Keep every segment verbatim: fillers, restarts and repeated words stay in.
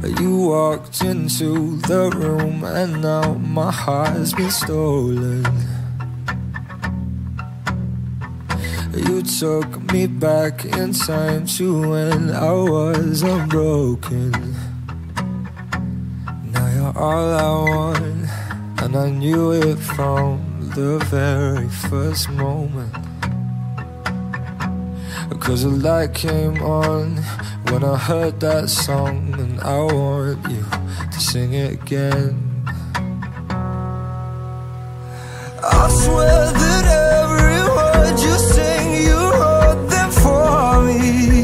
You walked into the room and now my heart's been stolen. You took me back in time to when I was unbroken. Now you're all I want, and I knew it from the very first moment. Cause the light came on when I heard that song, and I want you to sing it again. I swear that every word you sing, you wrote them for me,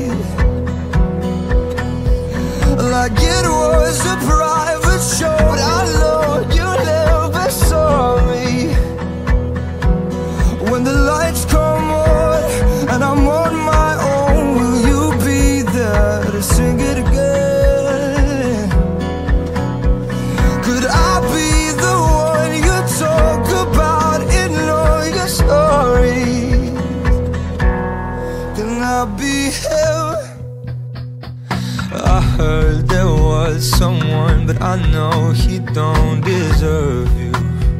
like it was a private show. But I know you never saw me. When the lights come on and I'm on my own, will you be there to sing it again? Could I be the one you talk about in all your stories? Can I be him? I heard there was someone, but I know he don't deserve you.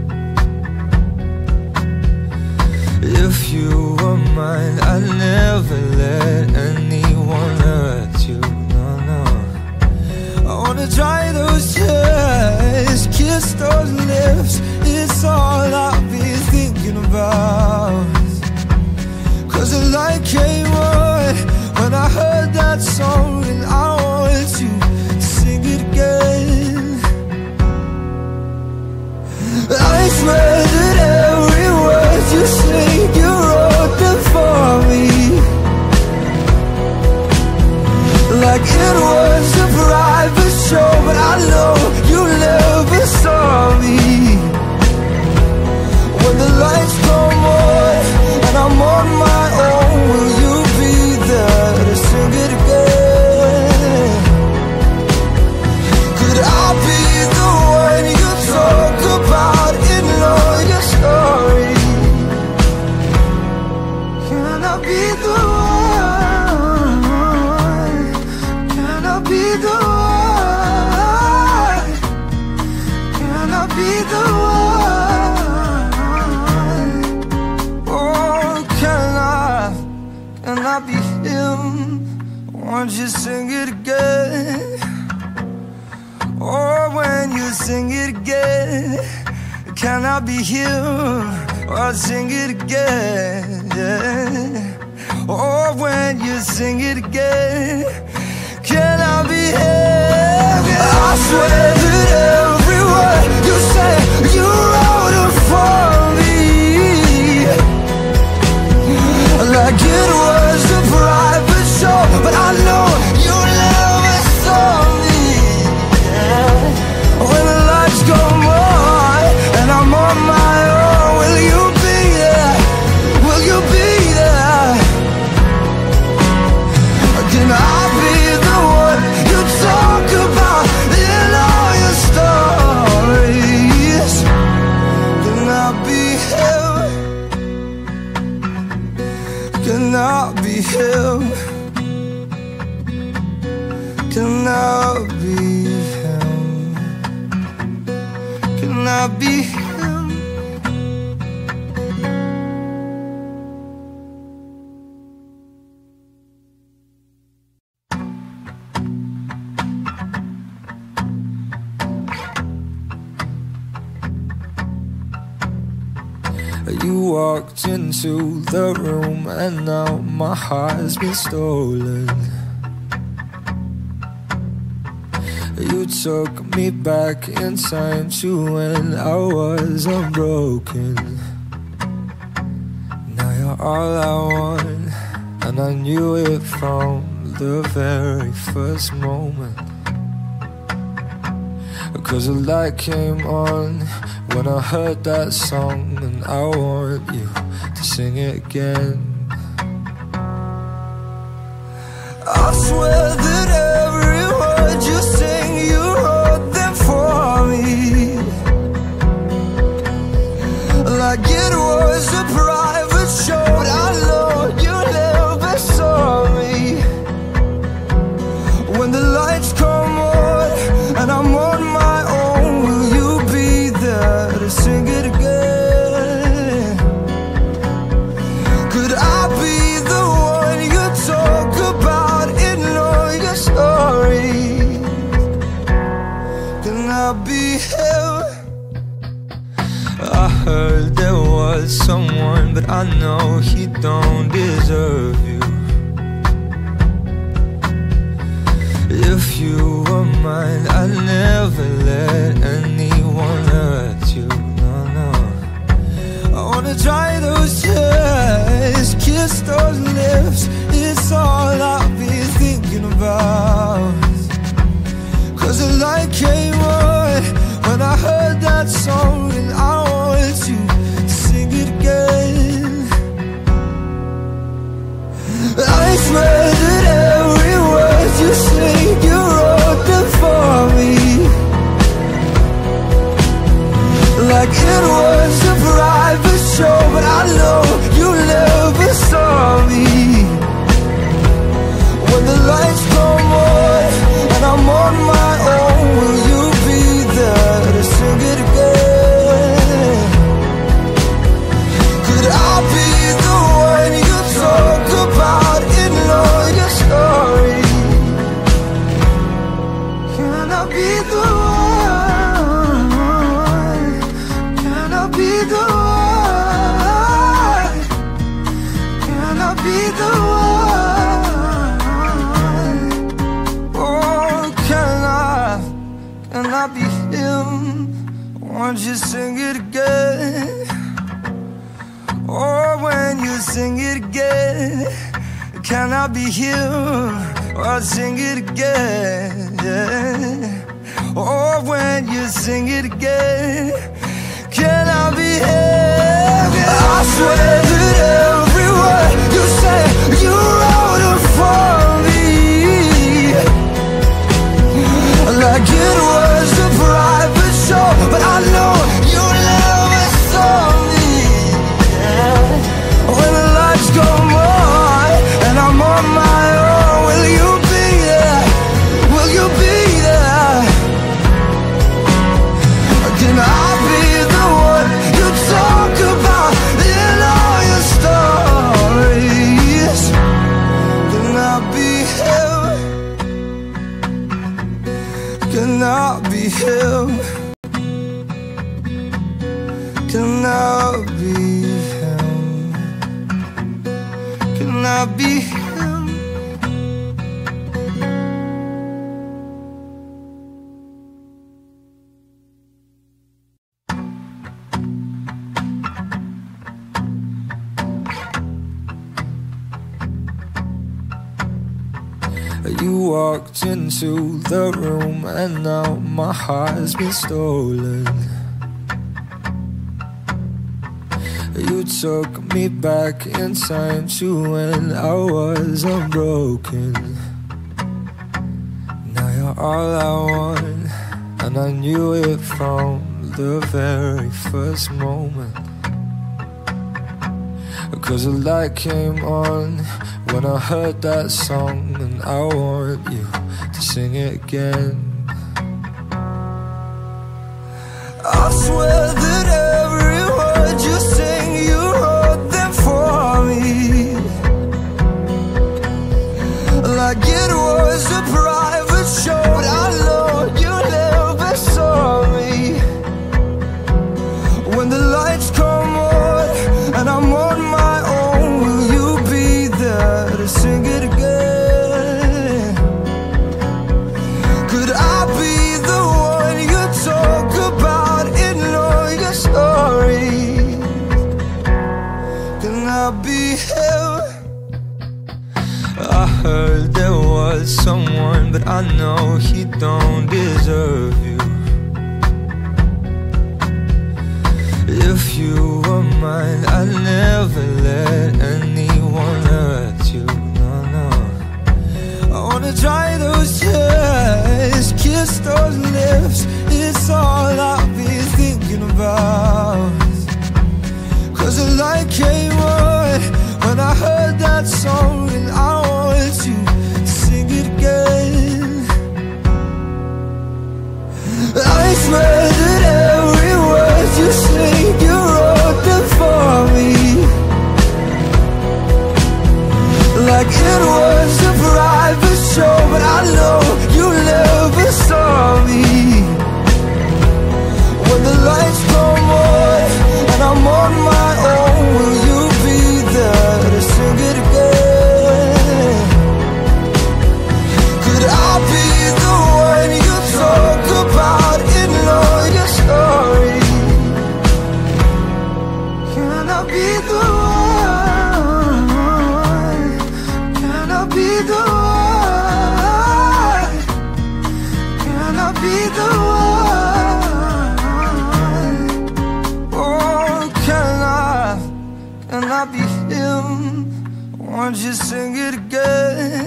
If you were mine, I'd never let anyone hurt you. No, no. I wanna dry those tears, kiss those lips. It's all I've been thinking about. Cause the light came on when I heard that song, and I want you to sing it again. I swear that every word you sing, you wrote them for me, like it was a private show. But I know you never saw me. When the lights come on and I'm on my own, will you be there to sing it again? Could I be the one you talk about in all your stories? Can I be the one? Can I be the one? Can I be the one? Oh, can I? Can I be him? Won't you sing it again? Or when you sing it again, can I be him? Or sing it again, yeah. Or when you sing it again, can I be him? I swear that every word you say, you wrote it for me, like it was a private show. But I know you never saw me. When the lights come on and I'm on my own, will you be there? Will you be there? Can I be the one you talk about in all your stories? Can I be him? Can I be him? Can I be him? Can I be him? You walked into the room and now my heart's been stolen. You took me back in time to when I was unbroken. Now you're all I want, and I knew it from the very first moment. Cause the light came on when I heard that song, and I want you to sing it again. I swear that every word you sing, you wrote them for me, like it was a private show. But I know you never saw me. When the lights come on but I know he don't deserve you. If you were mine, I'd never let anyone hurt you. No, no. I wanna dry those tears, kiss those lips. It's all I'll be thinking about. Cause the light came on when I heard that song, and I want you to sing it again. I swear that every word you sing, you wrote them for me, like it was a private show, but I know you never saw me. When the lights come on and I'm on my own, will you be there to sing it again? Could I be the one you talk about in all your stories? Can I be the one? Can I be the one? Can I be the one? Oh, can I, can I be him? Won't you sing it again? Oh, when you sing it again, can I be him? I'll sing it again, yeah. Oh, when you sing it again, can I be him? I swear that every word you say, you wrote it for me, like it was a private show, but I know you never saw me. When the lights come on and I'm on my own, will you be there? Will you be there? Can I be the one you talk about in all your stories? Can I be him? Can I be him? Can I be him? Can I be him? You walked into the room and now my heart's been stolen. You took me back in time to when I was unbroken. Now you're all I want, and I knew it from the very first moment. Cause the light came on when I heard that song, and I want you to sing it again. I swear that every word you sing, you wrote them for me, like it was a private show, but I know you never saw me. When the lights come on and I'm on my own, will you be there to sing it again? Could I be the one you talk about in all your stories? Can I be him? I heard there was someone, but I know he don't deserve you. If you were mine, I'd never let anyone hurt you. No, no. I wanna dry those tears, kiss those lips. It's all I'll be thinking about. Cause the light came on when I heard that song, and I want you to sing it again. I swear that every word you sing, you wrote them for me, like it was a private show, but I know you never saw me. When the lights come on and I'm on my own, will you I be the one? Can I be the one? Can I be the one? Oh, can I, can I be him? Won't you sing it again?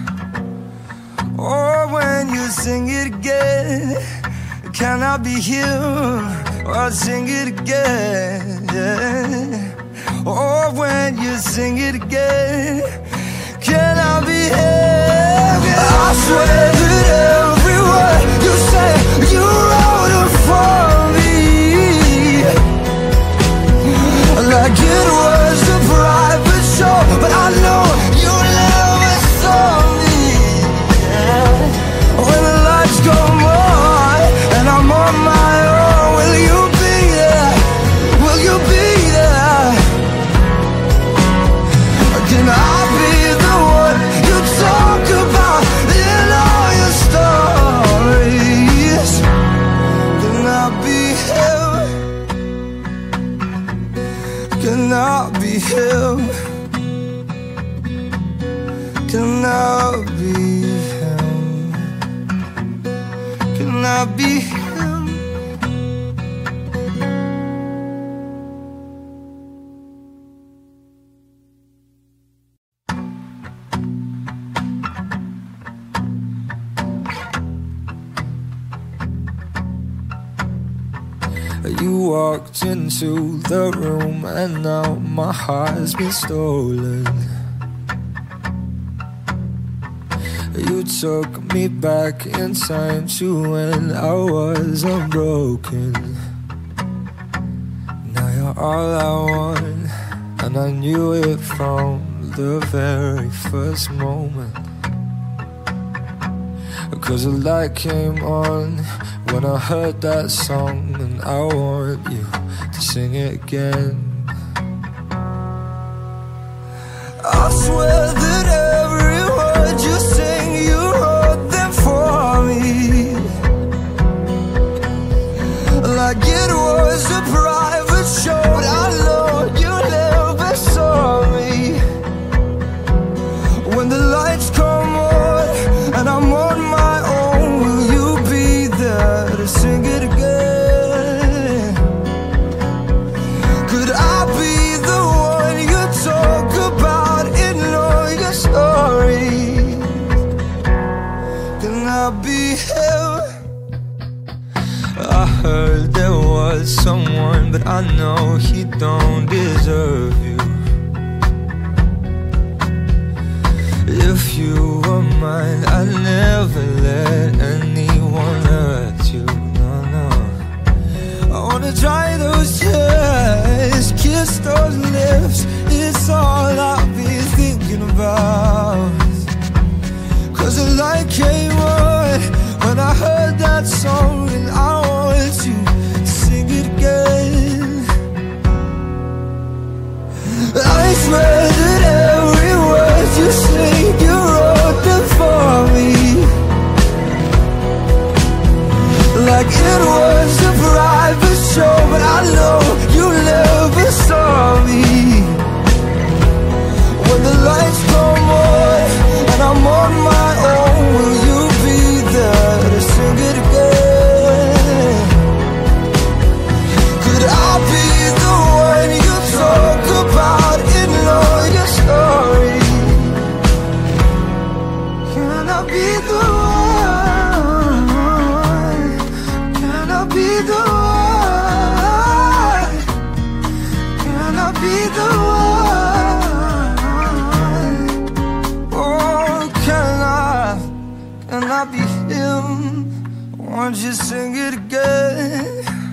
Oh, when you sing it again, can I be him? Oh, sing it again, yeah. Oh, when you sing it again, can I be him? I swear that every word you say, you wrote it for me, like it was a private show, but I know you never saw me, yeah. When the lights come on and I'm on my own, will you be there? Will you be there? Can I be the one you talk about in all your stories? Can I be him? Can I be him? Can I be him? Can I be him? You walked into the room and now my heart's been stolen. You took me back in time to when I was unbroken. Now you're all I want, and I knew it from the very first moment. Cause the light came on when I heard that song, and I want you to sing it again. I swear that every word you sing, you wrote them for me, like it was a private show, but I know you never saw me. When the lights come on and I'm on my own, will you be there to sing it again? Could I be the one you talk about in all your stories? Can I be him? I heard there was someone, but I know he don't deserve you. If you were mine, I'd never let anyone hurt you, no, no. I wanna dry those tears, kiss those lips, it's all I've been thinking about. Cause the light came on when I heard that song, and I want you to sing it again. I swear that every word you sing, you wrote them for me, like it was a private show, but I know you never saw me. When the lights come on and I'm on my own, will you be there to sing it again? Could I be the one you talk about in all your stories? Can I be the one? Can I be the one? Can I be the one? Oh, can I, can I be him? Won't you sing it again?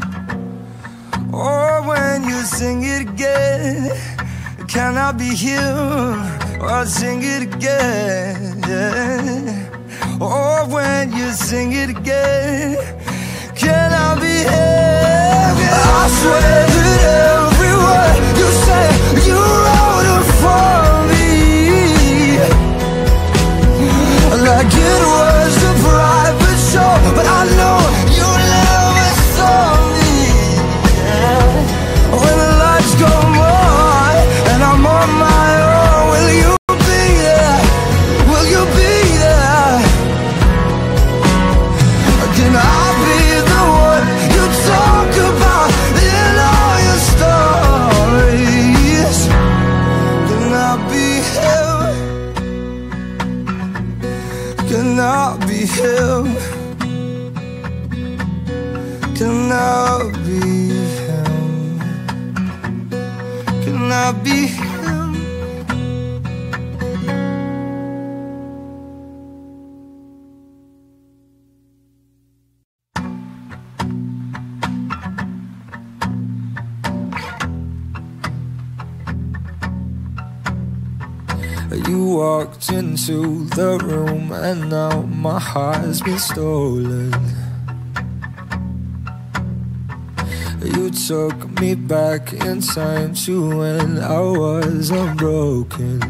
Oh, when you sing it again, can I be him? Oh, sing it again, yeah. Oh, when you sing it again, can I be him? I swear that every word you say, you wrote it for me, like it was a private show, but I know you never saw me, yeah. When the lights come on Can I be him? You walked into the room and now my heart's been stolen. You took me back in time to when I was unbroken.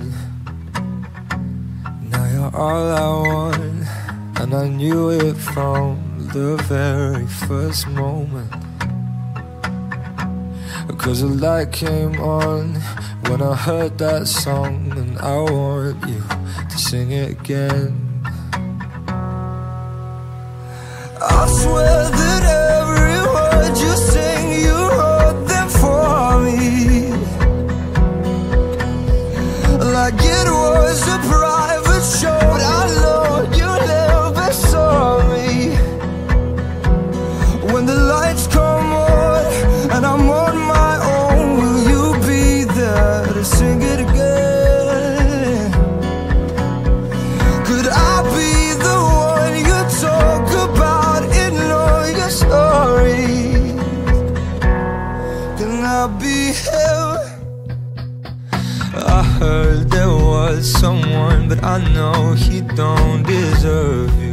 Now you're all I want, and I knew it from the very first moment. 'Cause the light came on when I heard that song, and I want you to sing it again. I swear that every word you sing, you wrote them for me, like it was a private show. But I know you never saw me. When the lights come on and I'm on my own, will you be there to sing it again? Could I be the one you talk about in all your stories? Can I be him? I heard there was someone, but I know he don't deserve you.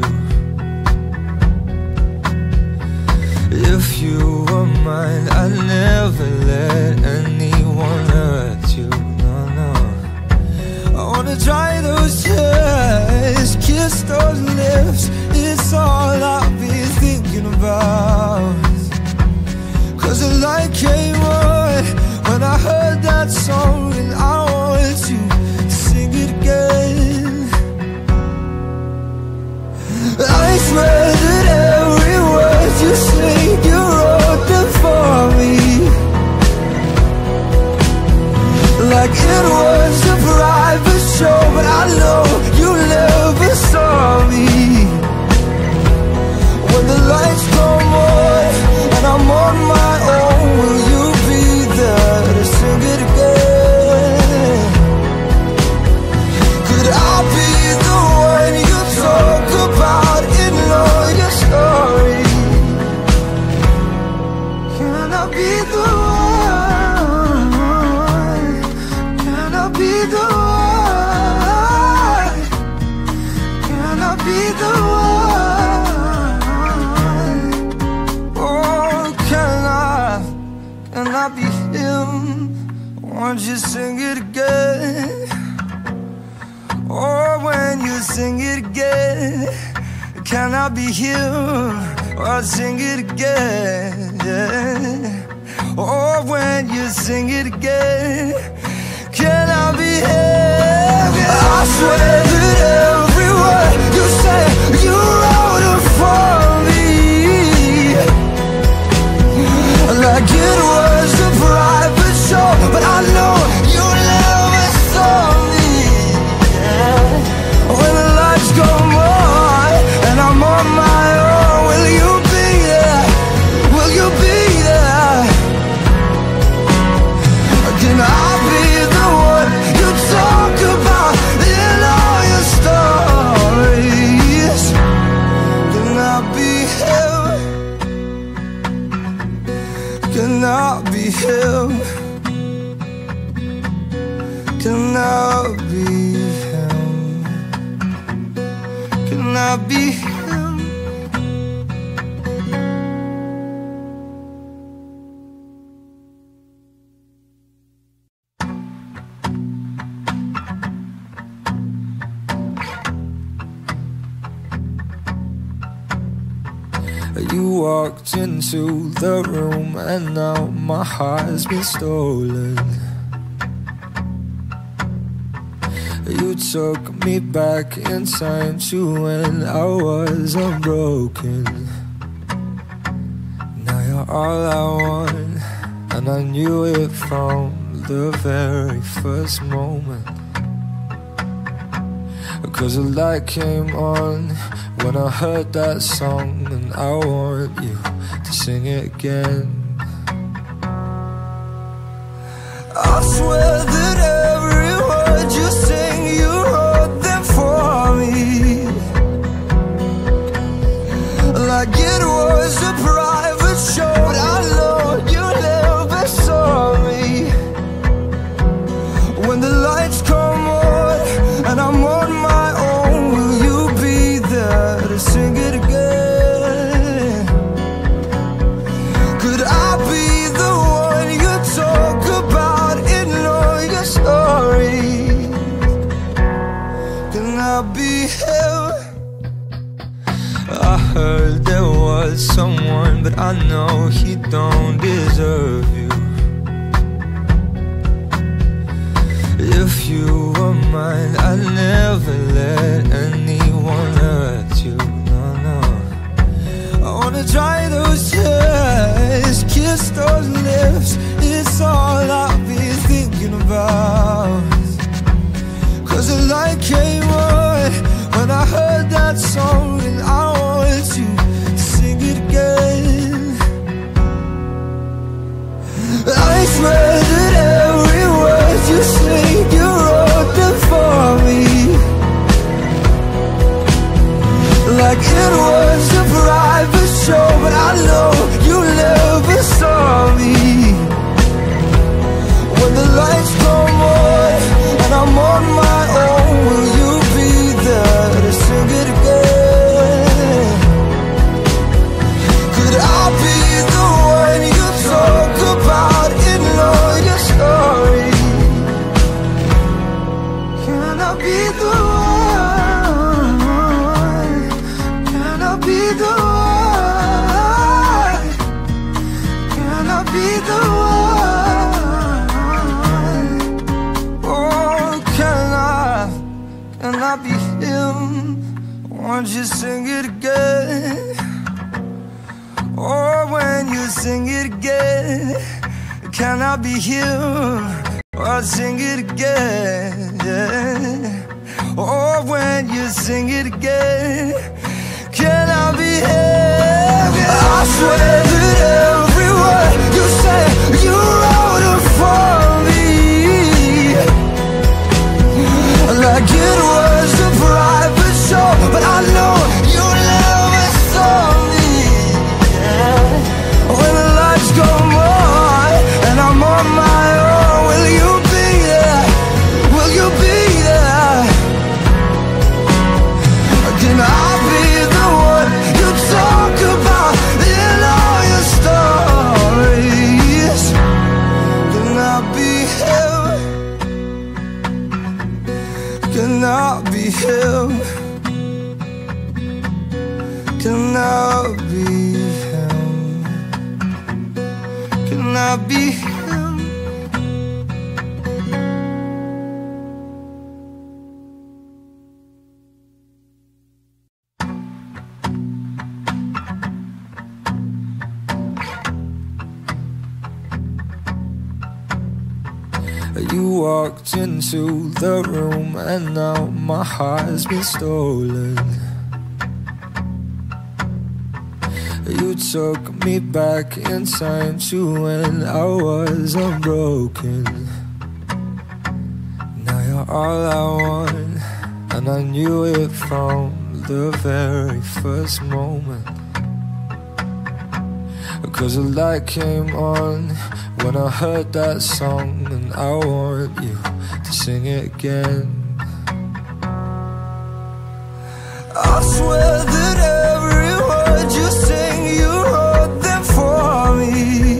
If you were mine, I'd never let anyone hurt you. No, no. I wanna dry those tears, kiss those lips. It's all I've been thinking about. 'Cause the light came on when I heard that song, and I want you to sing it again. I swear that every word you sing, you wrote them for me, like it was a private show. But I know you never saw me. When the lights come on and I'm on my own, will you be there to sing it again? Could I be the one you talk about in all your stories? Can I be the one? Can I be the one? Can I be the one? Oh, can I? Can I be him? Won't you sing it again? Or when you sing it again, can I be him? Or sing it again? Or when you sing it again, can I be him? I swear that every word you say, you wrote it for me, like it was a private show. But I know you never saw me. When the lights come on and I'm on my own, will you be there? Will you be there? Can I be the one you talk about in all your stories? Can I be him? Can I be him? Can I be him? Can I be him? You walked into the room and now my heart's been stolen. You took me back in time to when I was unbroken. Now you're all I want, and I knew it from the very first moment. 'Cause the light came on when I heard that song, and I want you to sing it again. I swear but I know he don't deserve you. If you were mine, I'd never let anyone hurt you. No, no. I wanna dry those tears, kiss those lips. It's all I'll be thinking about. Cause the light came on when I heard that song, and I want you to sing it again. I swear that every word you sing, you wrote them for me, like it was a private show, but I know you never saw me. When the lights come on and I'm on my own, will you be there to sing it again? Could I be the one you talk about in all your stories? Can I be the one? Can I be the one? Can I be the one? Oh, can I, can I be him? Won't you sing it again? Or when you sing it again, can I be him? Or sing it again, yeah. Or when you sing it again, can I be him? I swear that every word you say, you wrote it for me, like it was a private show, but I know you never saw me. When the lights come on and I'm on my own, will you be there? Will you be there? Can I be the one you talk about in all your stories? Can I be him? Can I be him? Can I be him? Can I be him? You walked into the room and now my heart's been stolen. You took me back in time to when I was unbroken. Now you're all I want, and I knew it from the very first moment. Cause the light came on when I heard that song, and I want you to sing it again. I swear that every word you sing, you wrote them for me,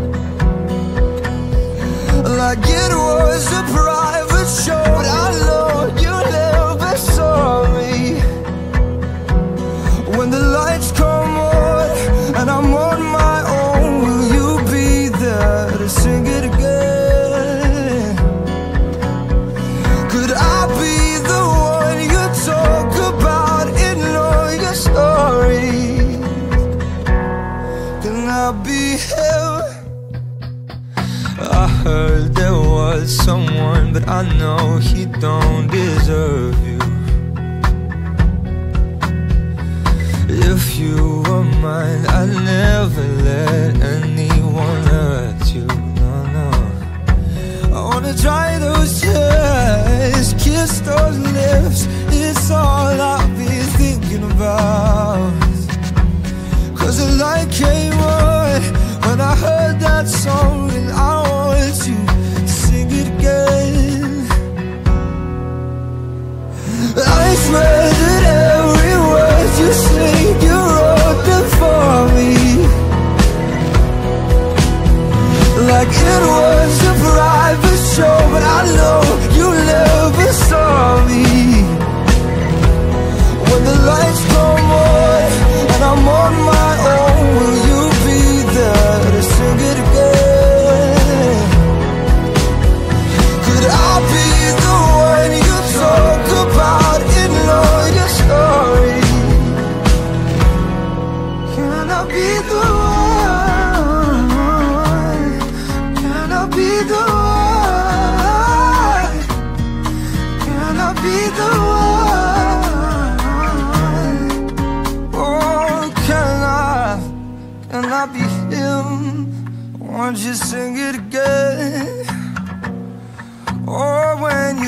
like it was a private show, but I know you never saw me. When the lights come on and I'm on my own, will you be there to sing it again? Could I be the one you talk about in all your stories? Can I be him? I heard there was someone, but I know he don't deserve you. If you were mine, I'd never let anyone hurt you. No, no. I wanna dry those tears, kiss those lips. It's all I'll be thinking about. Cause the light came on when I heard that song, and I want you to sing it again. I swear that every word you sing, you wrote them for me, like it was a private show, but I know you never saw me. When the lights come on and I'm on my own, will you be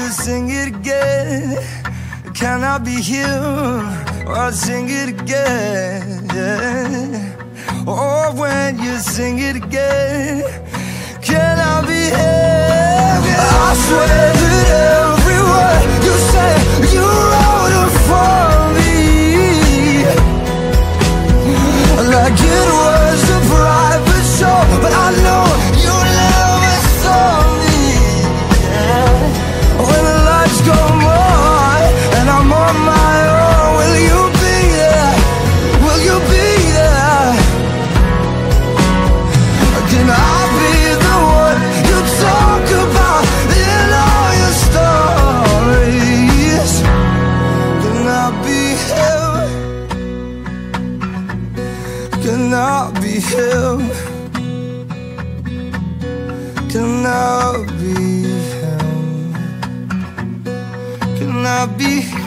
sing it again? Can I be here? I'll sing it again. Oh, when you sing it again, can I be here? I swear that every word you say, you wrote it for me, like it was a private show. But I know you never saw me, yeah. When the lights come on and I'm on my own, will you be there? Will you be there? Can I be the one you talk about in all your stories? Can I be him? Can I be him? Can I be him? Can I be him?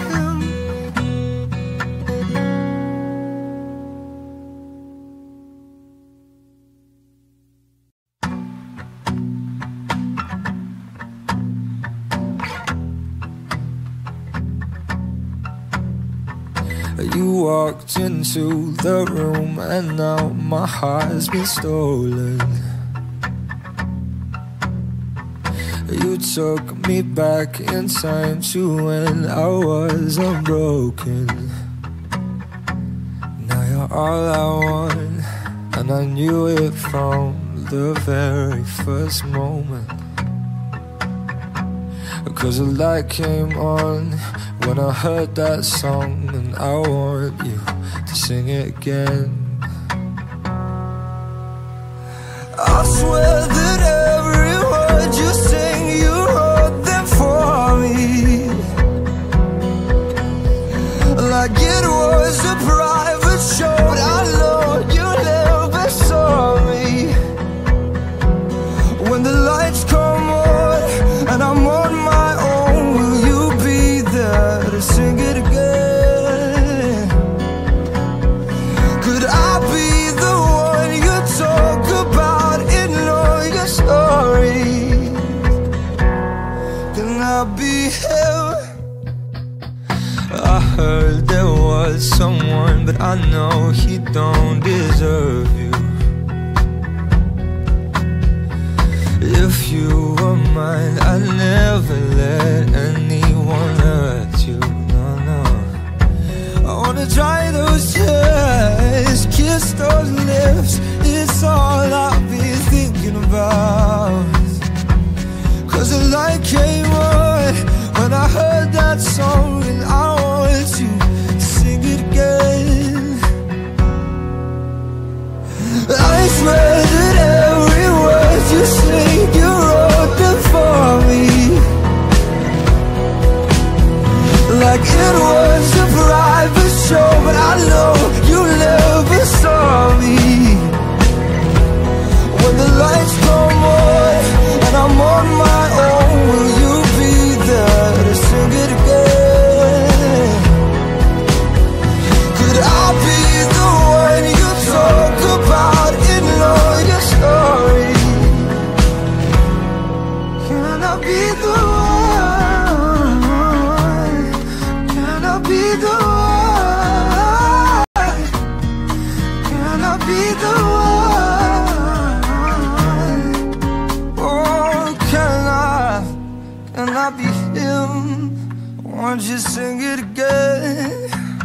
You walked into the room and now my heart's been stolen. You took me back in time to when I was unbroken. Now you're all I want, and I knew it from the very first moment. Cause the light came on when I heard that song, and I want you to sing it again. I swear that every word you sing, you wrote them for me, like it was a private show. But I know you never saw me. When the lights come on and I'm on my own, will you be there to sing it again? Could I be the one you talk about in all your stories? Can I be him? I heard there was someone, but I know he don't deserve you. If you were mine, I'd never let anyone hurt you, no, no. I wanna dry those tears, kiss those lips, it's all I've been thinking about. Cause the light came on when I heard that song, and I want you to sing it again. I swear that every word you sing, you wrote them for me, like it was a private show. But I know you never saw me. When the lights come on and I'm on my own, will you be there to sing it again? Could I be the one you talk about in all your stories? Can I be the one? Can I be the one? Can I be the one? Oh, can I? Can I be him? Won't you sing it again?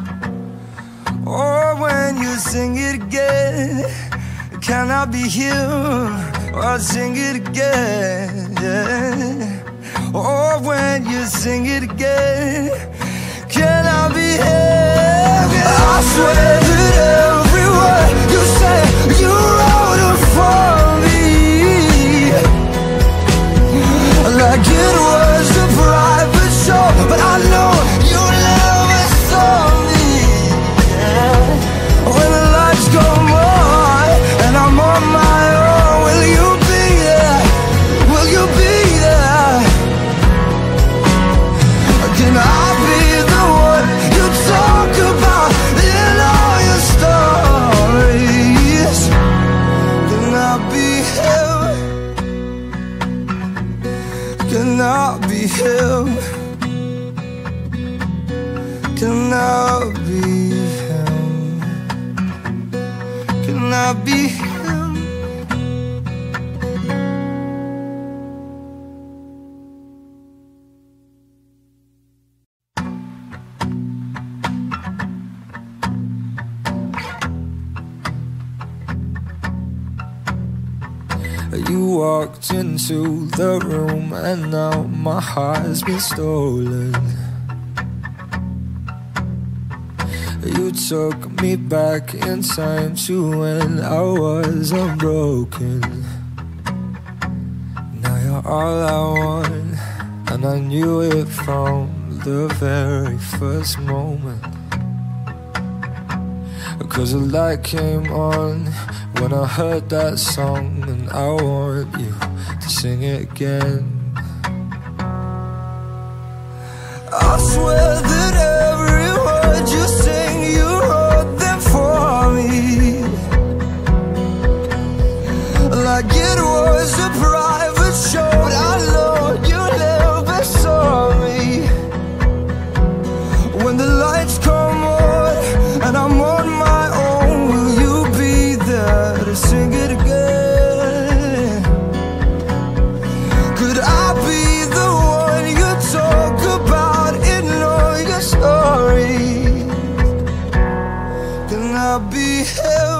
Oh, when you sing it again, can I be here? I'll sing it again, yeah. Oh, when you sing it again, can I be here? I swear that every word you say, you wrote it for me, like it was a private show. But I know you never saw me, yeah. When the lights come on and I'm on my own, will you be there? Will you be there? Can I be the one you talk about in all your stories? Can I be him? Can I be him? Can I be him? You walked into the room and now my heart's been stolen. You took me back in time to when I was unbroken. Now you're all I want, and I knew it from the very first moment. Cause the light came on when I heard that song, and I want you to sing it again. I swear that every word you sing, you wrote them for me, like it was a private show. I know you never saw me. When the lights come on and I'm on my own, will you be there to sing it again? Could I be the one you talk about in all your stories? Can I be him?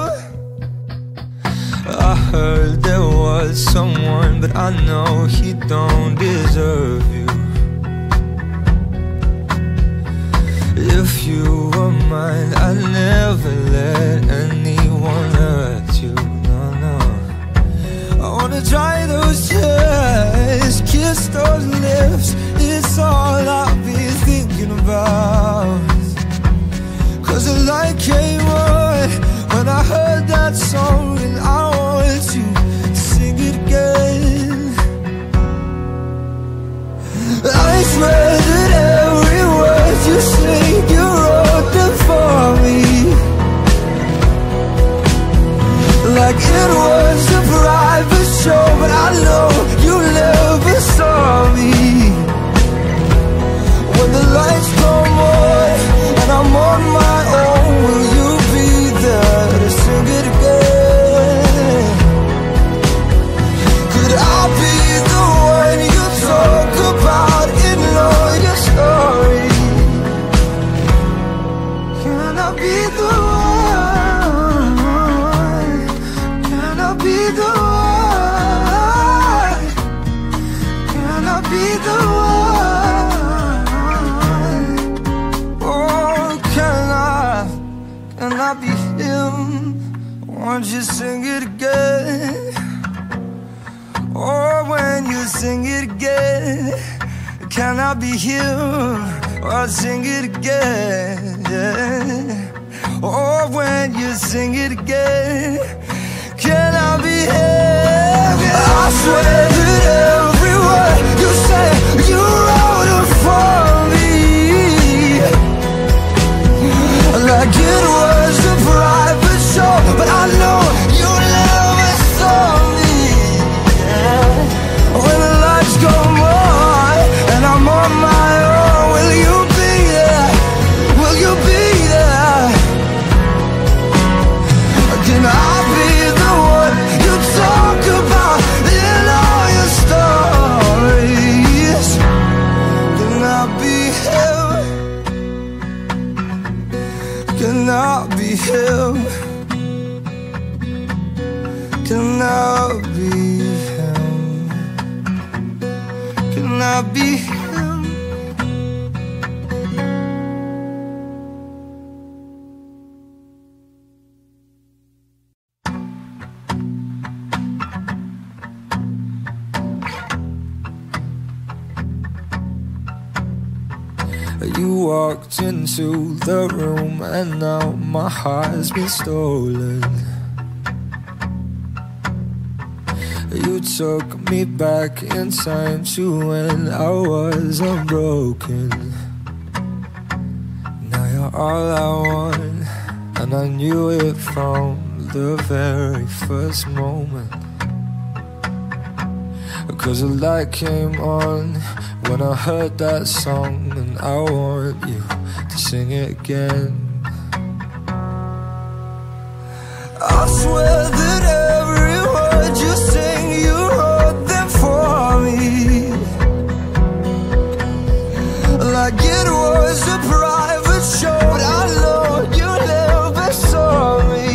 I heard there was someone, but I know he don't deserve you. If you were mine, I'd never let anyone hurt you, no, no. I wanna dry those tears, kiss those lips, it's all I'll be thinking about. Cause the light came on when I heard that song, and I want you to sing it again. I swear that every word you sing, you wrote them for me, like it was a private show. But I know you never saw me. When the lights come on and I'm on my own, will you be there to sing it again? Could I be the one you talk about in all your stories? Can I be the one? Can I be the one? Can I be the one? Oh, can I, can I be him? Won't you sing it again? Oh, when you sing it again, can I be him? Oh, sing it again, yeah. Oh, when you sing it again, can I be him? I swear that every word you say, you wrote it for me, like it was a private show. But I know you never saw me. When the lights come on and I'm on my own, will you be there? Will you be there? Can I be the one you talk about in all your stories? Can I be him? Can I be him? Can I be him? Can I be him? You walked into the room and now my heart's been stolen. You took me back in time to when I was unbroken. Now you're all I want, and I knew it from the very first moment. 'cause the light came on when I heard that song, and I want you to sing it again. I swear that every word you sing, you wrote them for me, like it was a private show. But I know you never saw me.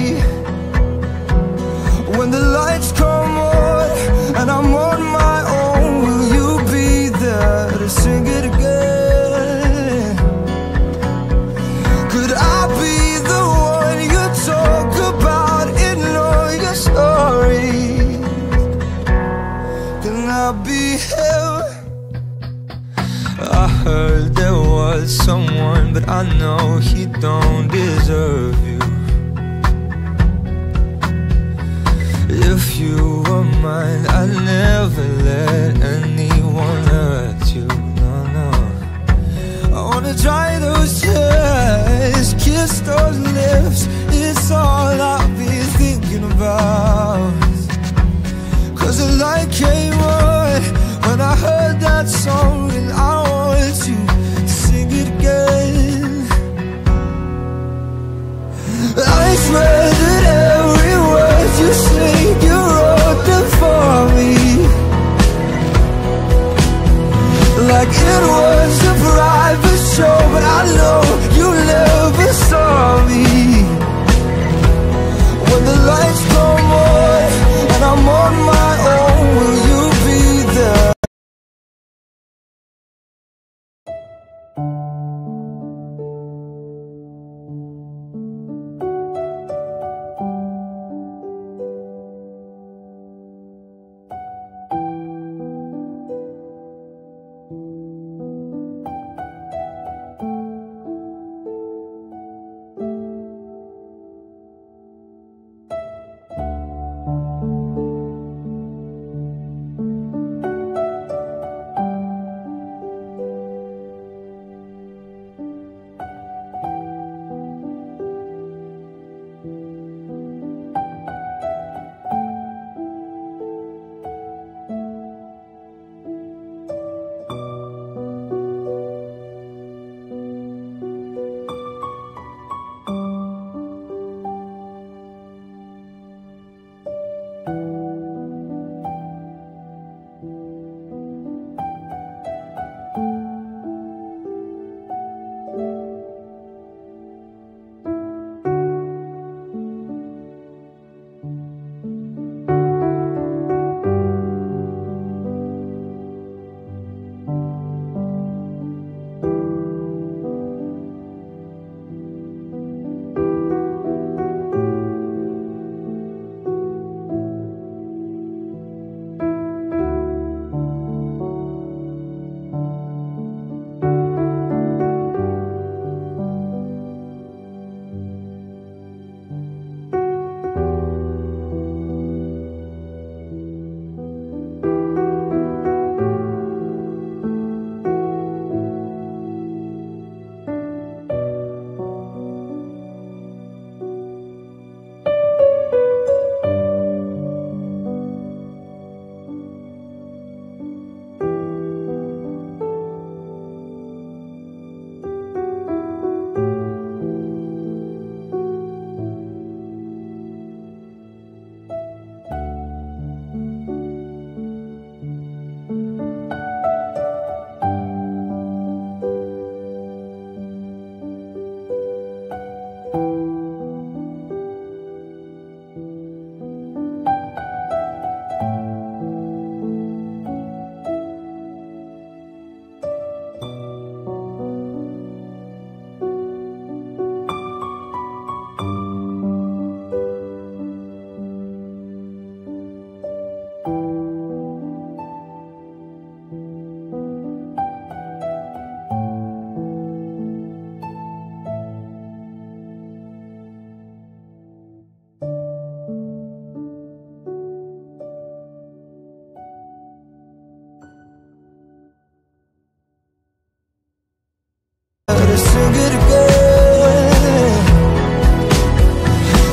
When the lights come on and I'm on my own, will you be there to sing it again? Could I be the one you talk about in all your stories? Can I be him? I heard there was someone, but I know he don't deserve you. If you were mine, I'd never let anyone hurt you. No, no. I wanna dry those tears, kiss those lips. It's all I've been thinking about. 'Cause the light came on when I heard that song, and I want you to sing it again. I swear that every word you sing, you wrote them for me, like it was a private show. But I know you never saw me. When the lights come on and I'm on my own, will you be there?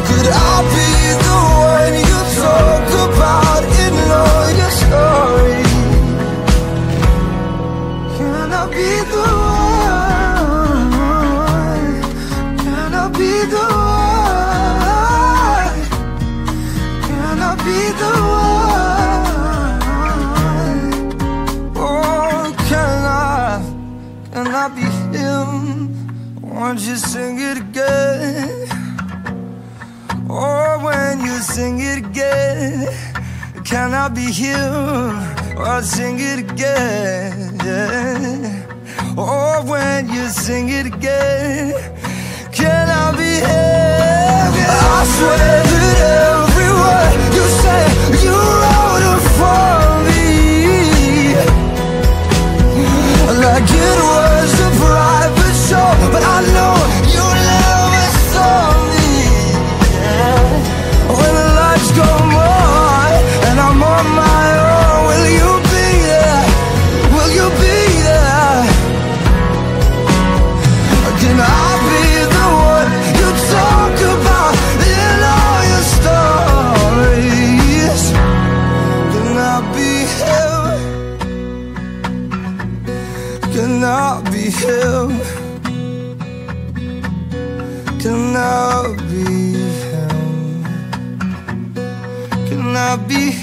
Could I be the one you talk about in all your stories? I be the one? Can I be the one? Can I be the one? Oh, can I, can I be him? Won't you sing it again? Oh, when you sing it again, can I be him? Oh, sing it again, yeah. Oh, when you sing it again, can I be him? I swear that every word you say, you wrote it for me, like it was a private show, but I know you never saw me, yeah. When the lights come on and I'm on my own, will you be there? Will you be there? Can I be the one you talk about in all your stories? Can I be him? Can I be him? Can I be him? Can I be him?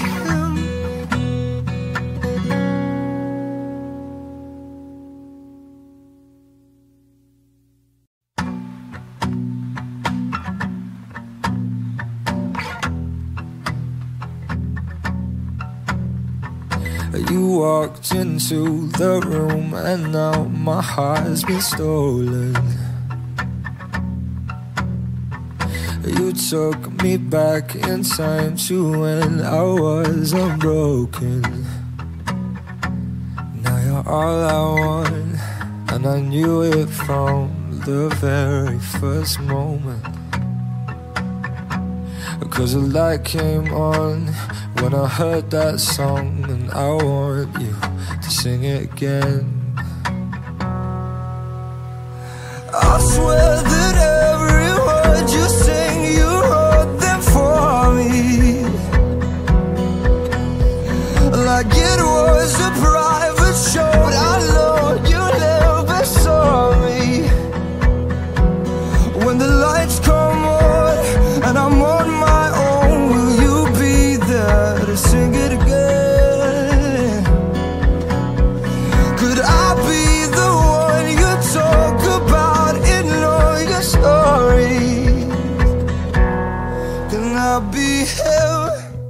You walked into the room and now my heart's been stolen. You took me back in time to when I was unbroken. Now you're all I want, and I knew it from the very first moment. Cause the light came on when I heard that song, and I want you to sing it again. I swear that every word you sing, you wrote them for me, like it was a private show, but I know you never saw me. When the lights come on and I'm on my own, will you be there to sing it again? Could I be the one you talk about in all your stories? Can I be him?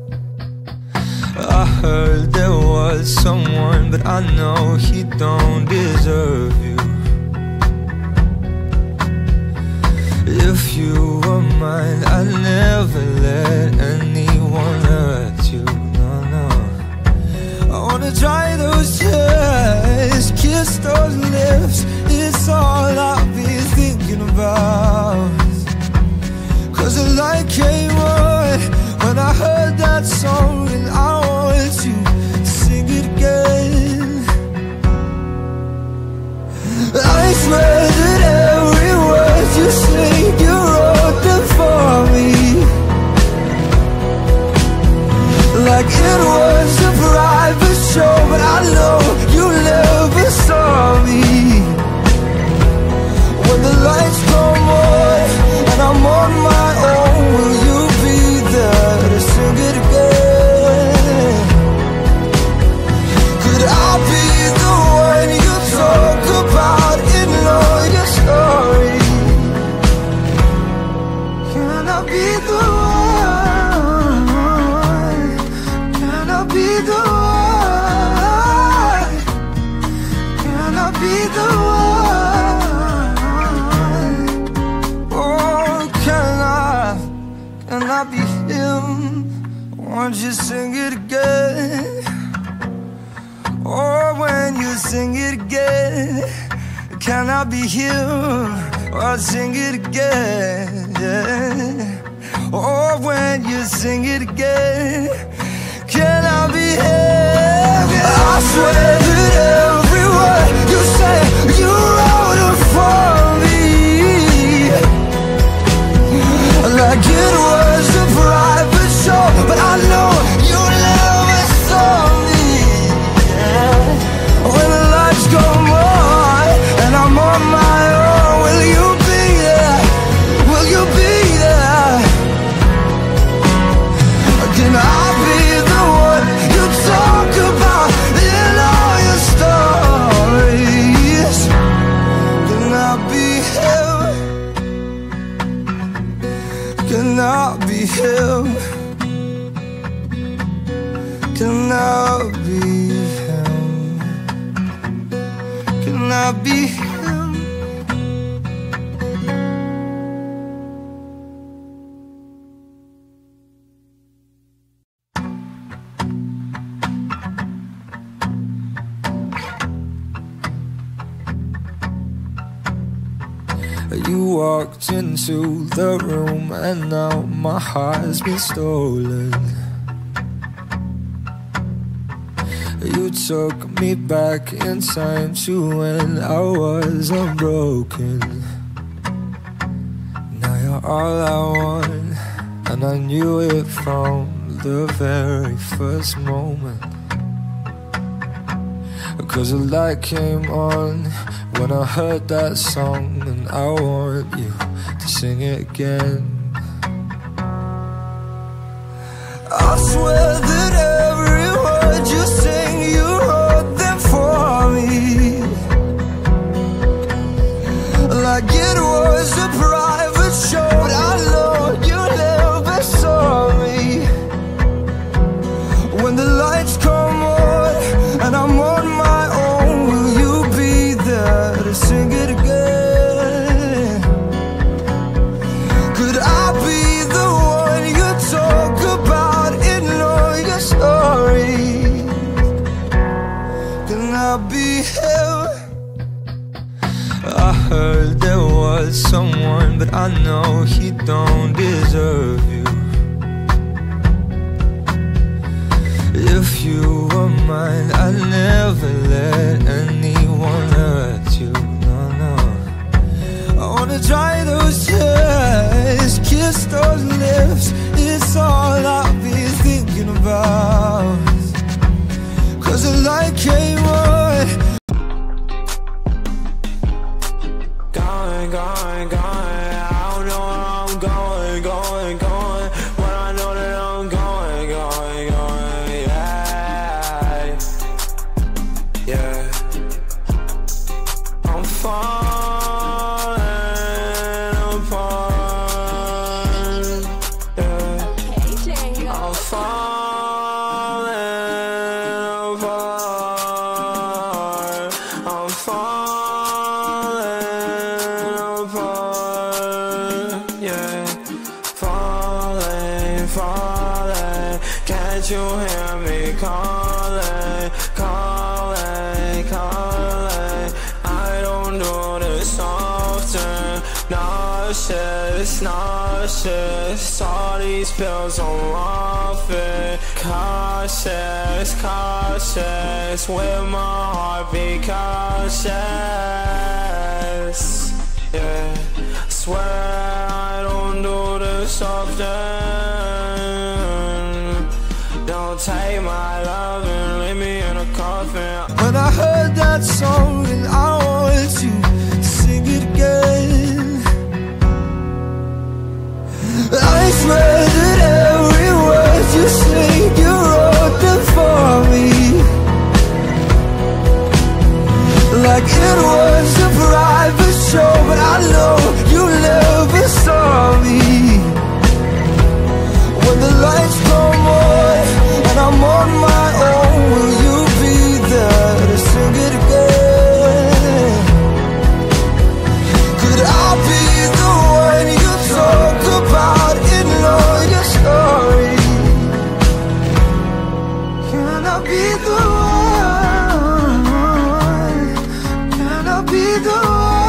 I heard there was someone, but I know he don't deserve you. If you were mine, I'd never let anyone hurt you, no, no. I wanna dry those tears, kiss those lips, it's all I'll be thinking about. Cause the light came on when I heard that song, and I want you to sing it again. I swear that every word you sing, you wrote them for me, like it was a private show, but I know you never saw me. When the lights come on and I'm on my own, will you be there to sing it again? Could I be the one you talk about in all your stories? Can I be the one? Can I be the one? Can I be the one? Oh, can I, can I be him? Won't you sing it again? Oh, when you sing it again, can I be him? Oh, sing it again, yeah. Oh, when you sing it again, can I be him? I swear that every word you say, you wrote it for me, like it was a private show, but I know you never saw me, yeah. When the lights come on Can I be him? You walked into the room and now my heart's been stolen. You took me back in time to when I was unbroken. Now you're all I want, and I knew it from the very first moment. Cause the light came on when I heard that song, and I want you to sing it again. I swear that every word you sing, you wrote them for me, like it was a private show. I know you never saw me. When the lights come on and I'm on my own, will you be there to sing it again? Could I be the one you talk about in all your stories? Can I be him? I heard there was someone, but I know he don't deserve you. If you were mine, I'd never let anyone hurt you. No, no. I wanna dry those tears, kiss those lips. It's all I've been thinking about. Cause the light came on. Going, going, going. I don't know where I'm going, going, going. But I know that I'm going, going, going. Yeah, I'm falling apart. Yeah, I'm falling apart. I'm falling apart. Yeah, falling, falling. Can't you hear me calling, calling, calling? I don't do this often. Nauseous, nauseous. All these pills I'm off it. Cautious, cautious. With my heart be cautious. Yeah, I swear I don't do this often. Don't take my love and leave me in a coffin. When I heard that song and I wanted you to sing it again, I swear that every word you sing, you wrote them for me, like it was a private show. But I know you never saw me. When the lights come on and I'm on my own, will you be there to sing it again? Could I be the one you talk about in all your stories? Can I be the one? Can I be the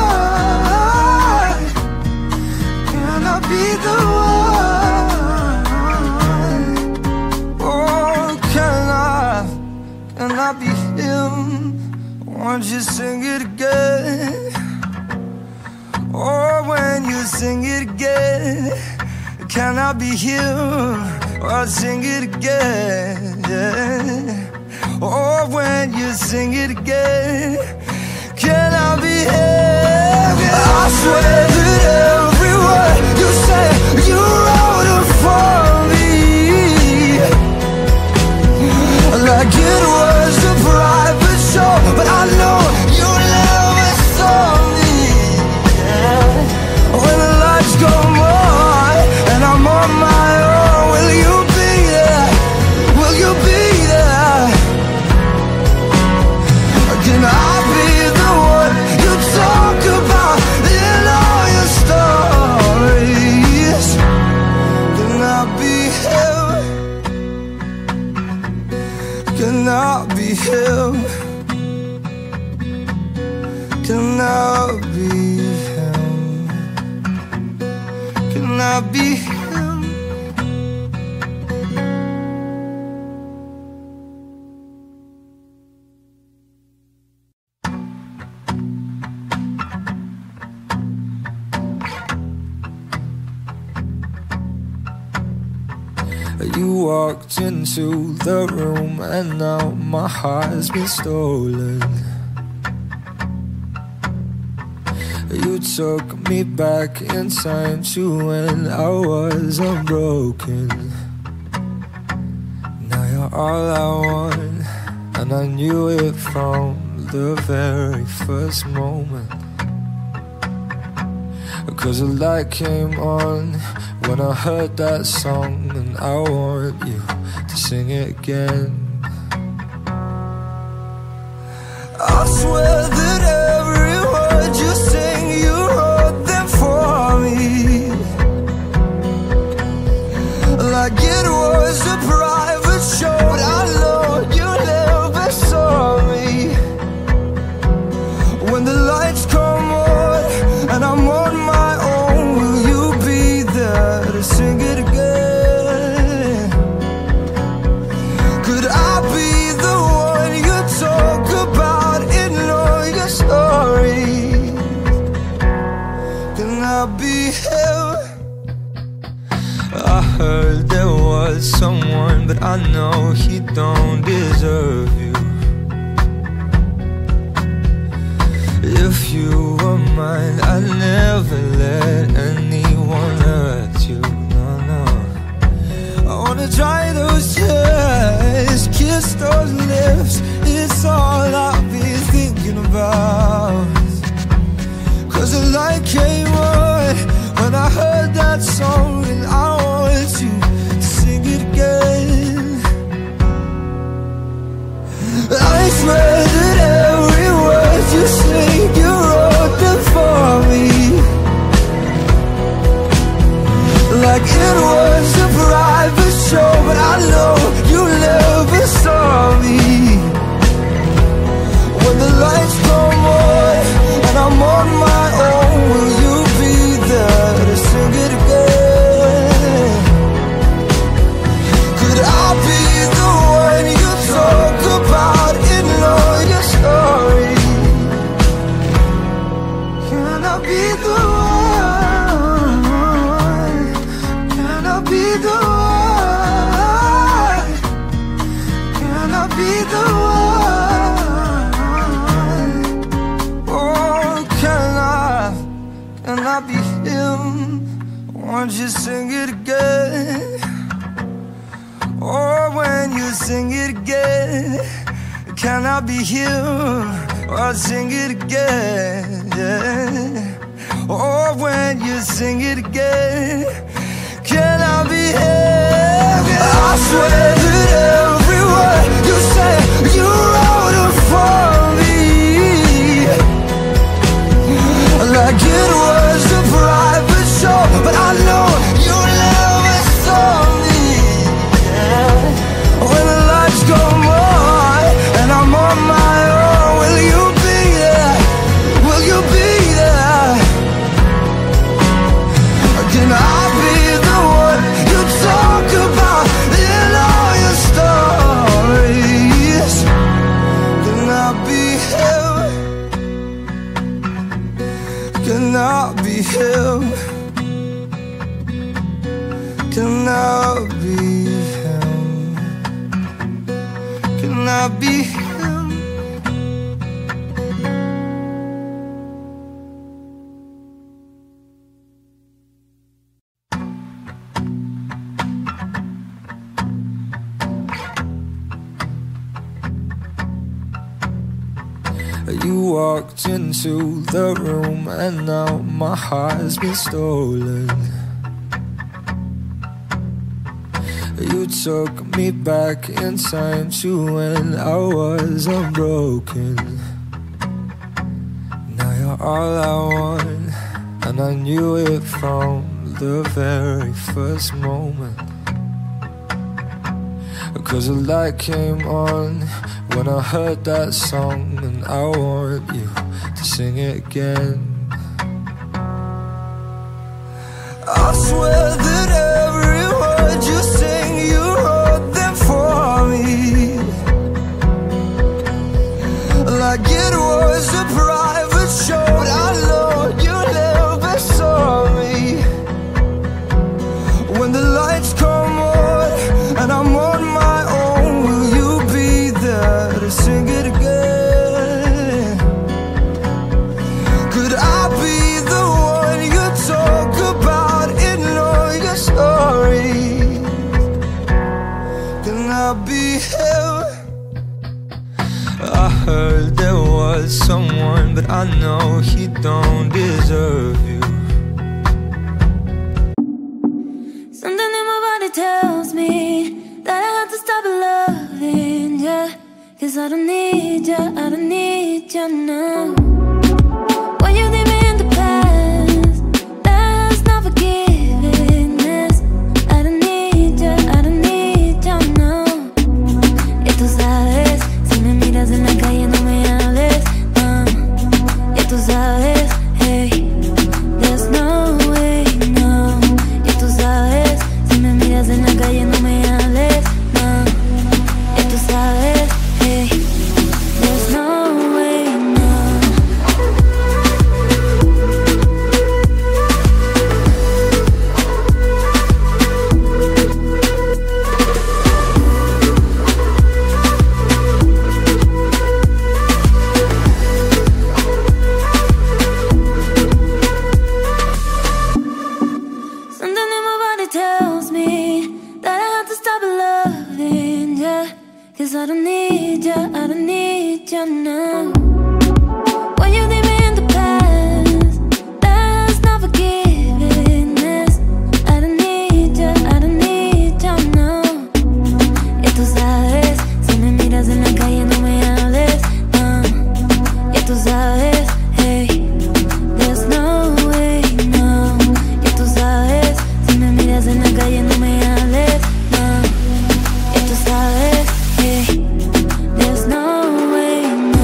one? Can I be the one? Oh, can I? Can I be him? Won't you sing it again? Oh, when you sing it again, can I be him? Oh, sing it again, yeah. Oh, when you sing it again, can I be him? I swear that every word you say, you wrote it for me, like it was a private show. But I know you never saw me. When the lights come on and I'm on my own, will you be there? Will you be there? Can I be Can I be him? Can I be him? You walked into the room and now my heart has been stolen. You took me back in time to when I was unbroken. Now you're all I want, and I knew it from the very first moment. Cause the light came on when I heard that song, and I want you to sing it again. I swear that every word you sing, you wrote them for me, like it was a private show, but I know you never saw me. When the lights come on and I'm on my own, will you be there to sing it again? Could I be the one you talk about in all your stories? Can I be him? I heard there was someone, but I know he don't deserve you. If you were mine, I'd never let anyone hurt you, no, no. I wanna dry those tears, kiss those lips, it's all I'll be thinking about. Cause the light came on when I heard that song, and I want you to sing it again. I swear that every word you sing, you wrote them for me, like it was a private show, but I know you never saw me. When the lights come on and I'm on my own, will you be there to sing it again? Could I be the one you talk about in all your stories? Can I be the one? Can I be the one? Can I be the one? Oh, can I? Can I be him? Won't you sing it again? Or when you sing it again, can I be him? Or sing it again, yeah. Or when you sing it again, can I be him? I swear that every word you say, you wrote it for me, like it was a private show, but I know you never saw me. When the lights come on and I'm on my own, will you be there? Will you be there? Can I be the one you talk about in all your stories? Can I be him? Can I be him? Can I be him? Can I be him? You walked into the room and now my heart has been stolen. You took me back in time to when I was unbroken. Now you're all I want, and I knew it from the very first moment. Cause the light came on when I heard that song, and I want you to sing it again. I swear that every word you sing, you wrote them for me, like it was a private show. But I know you never saw me. When the lights come on and I'm on my own, will you be there to sing it again? Could I be the one you talk about in all your stories? Can I be him? I heard there was someone, but I know he don't deserve you. Something in my body tells me that I have to stop loving you, 'cause I don't need you, I don't need you now. When you leave me in the past, that's not forgiveness. I don't need you, I don't need you now. Y tú sabes, si me miras en la calle no me hables, no. Y tú sabes, hey, there's no way, no. Y tú sabes, si me miras en la calle no me hables, no. Y tú sabes, hey, there's no way, no. Something in my body tells me that I have to stop loving you, 'cause I don't need you, I don't need you now. When you leave me in the past, that's not forgiveness. I don't need you, I don't need you now. Y tú sabes, si me miras en la calle no me hables, no. Y tú sabes, hey, there's no way, no. Y tú sabes, si me miras en la calle no me hables, no. Y tú sabes, hey, there's no way, no.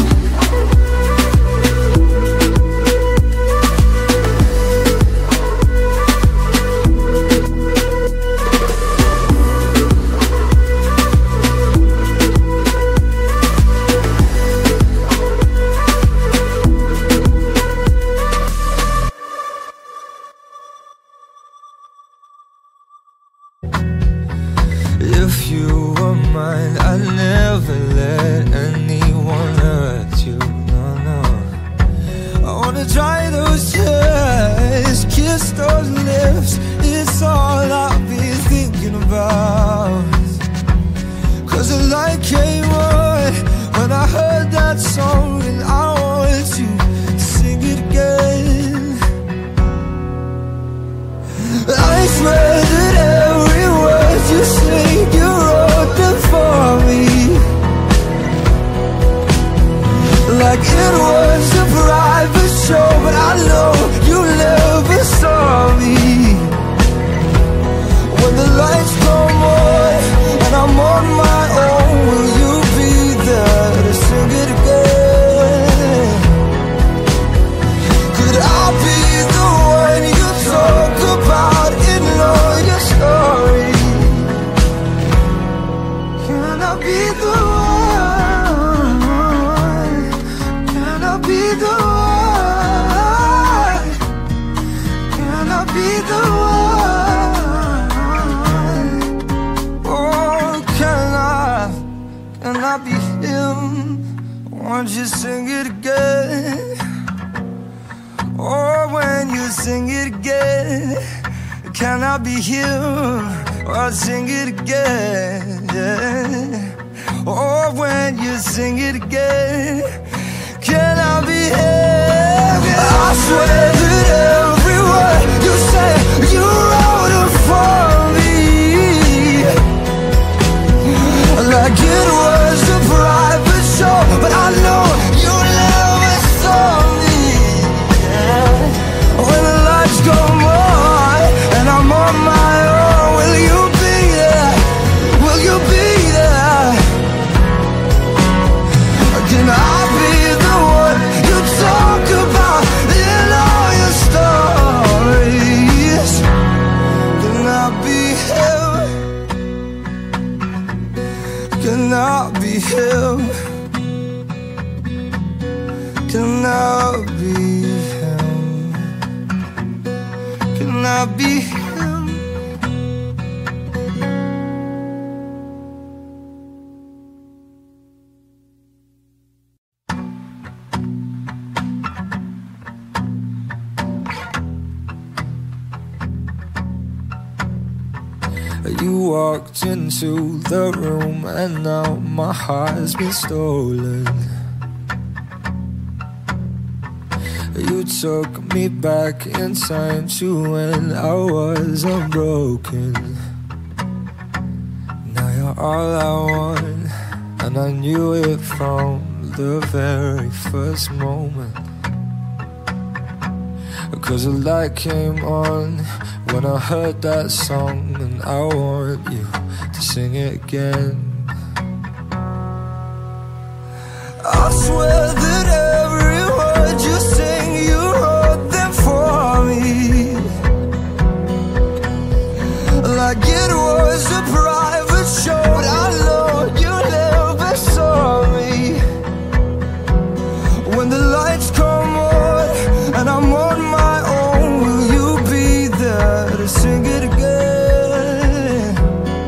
If you were mine, I'd never let anyone hurt you, no, no. I wanna dry those tears, kiss those lips. It's all I've been thinking about. 'Cause the light came on when I heard that song, and I want you to sing it again. I swear that every word you sing, you wrote them for me, like it was a private show. But I know you never saw me. When the lights come on and I'm on my own, will you be there to sing it again? Could I be the one you talk about in all your stories? Can I be the one? Can I be the one? Can I be the one? Oh, can I? Can I be him? Won't you sing it again? Oh, when you sing it again, can I be him? Oh, sing it again, yeah. Oh, when you sing it again, can I be him? I swear that every word you say, you wrote it for me, like it was a private show. But I know you never saw me, yeah. When the lights come on and I'm on my own, will you be there? Will you be there? Can I be the one you Can I be him? Can I be him? You walked into the room and now my heart's been stolen. You took me back in time to when I was unbroken. Now you're all I want, and I knew it from the very first moment. Cause the light came on when I heard that song, and I want you to sing it again. I swear that every word you sing, you wrote them for me, like it was a private show. But I know you never saw me. When the lights come on and I'm on my own, will you be there to sing it again?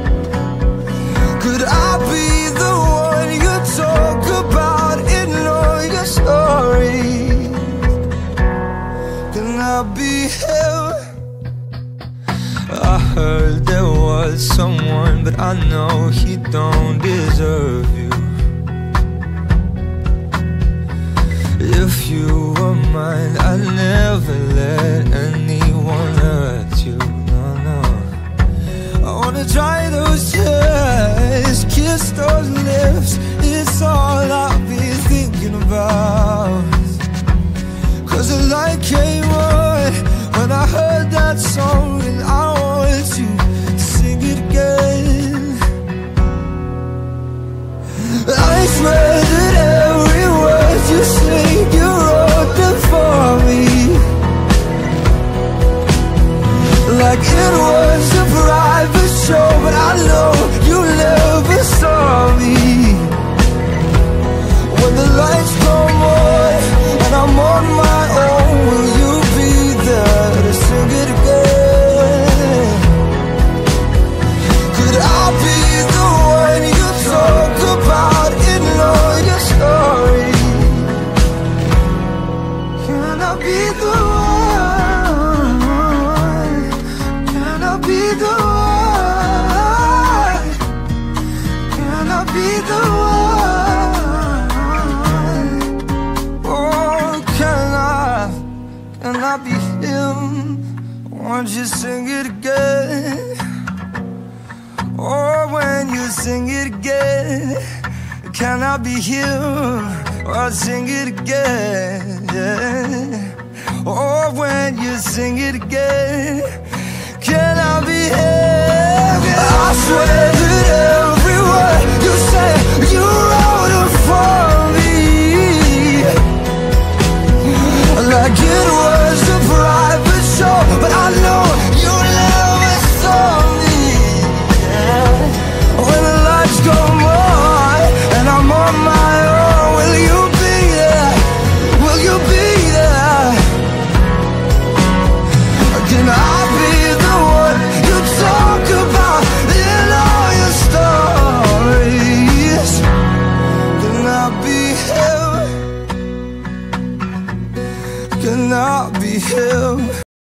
Could I be the one you talk about in all your stories? Can I be him? I heard there was someone, but I know he don't deserve you. If you were mine, I'd never let anyone hurt you. No, no. I wanna dry those tears, kiss those lips. It's all I've been thinking about. Cause the light came on when I heard that song, and I want you to sing it again. I swear that every word you sing, you wrote them for me, like it was a private show. But I know you never saw me. When the lights come on and I'm on my own, will you be there to sing it again? Could I be the one you talk about in all your stories? Can I be the one? Can I be the one? Can I be the one? Oh, can I? Can I be him? Won't you sing it again? Or when you sing it again, can I be him? Or sing it again, yeah. Or when you sing it again, can I be him? I swear that